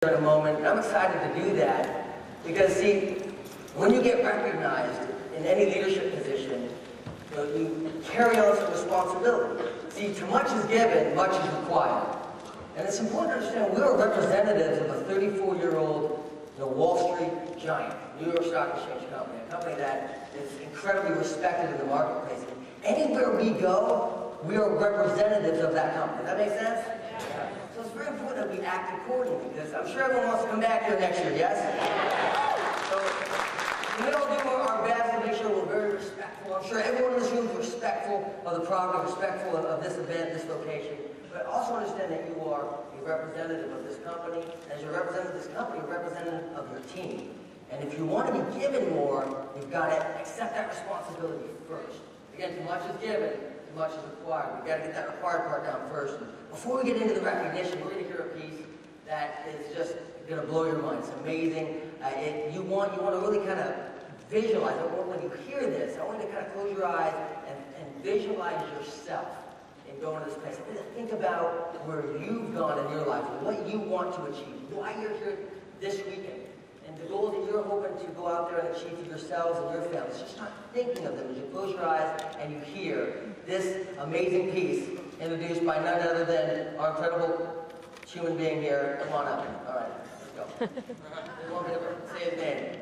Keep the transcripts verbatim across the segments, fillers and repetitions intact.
In a moment, I'm excited to do that because, see, when you get recognized in any leadership position, you know, you carry on some responsibility. See, too much is given, much is required. And it's important to understand we are representatives of a thirty-four-year-old you know, Wall Street giant, New York Stock Exchange company, a company that is incredibly respected in the marketplace. Anywhere we go, we are representatives of that company. Does that make sense? Yeah. So it's very important that we act accordingly, because I'm sure everyone wants to come back here next year, yes? So we all do our best to make sure we're very respectful. I'm sure everyone in this room is respectful of the property, respectful of, of this event, this location. But also understand that you are a representative of this company. As you're a representative of this company, you're a representative of your team. And if you want to be given more, you've got to accept that responsibility first. Again, too much is given, too much is required. We've got to get that required part down first. Before we get into the recognition, we're going to hear a piece that is just going to blow your mind. It's amazing. Uh, it, you want you want to really kind of visualize it. When you hear this, I want you to kind of close your eyes and, and visualize yourself in going to this place. Think about where you've gone in your life, what you want to achieve, why you're here this weekend, and the goals that you're hoping to go out there and achieve for yourselves and your families. Just not thinking of them as you close your eyes and you hear this amazing piece introduced by none other than our incredible human being here. Come on up. All right, let's go. You want me to say his name?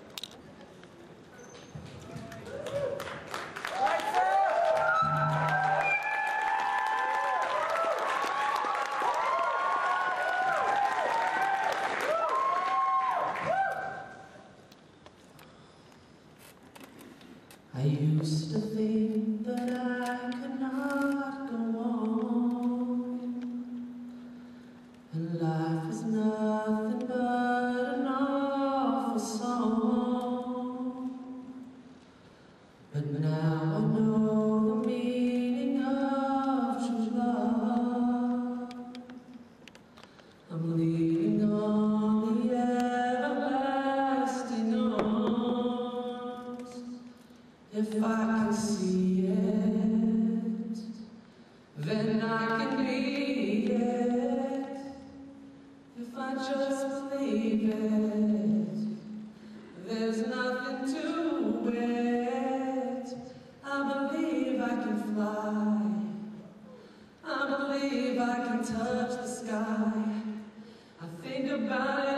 I used to think that I could not go on, and life is nothing but an awful song. But now I know the meaning of true love. I'm leaning on the everlasting arms. If I can see it, then I can be it. If I just believe it, there's nothing to it. I believe I can fly. I believe I can touch the sky. I think about it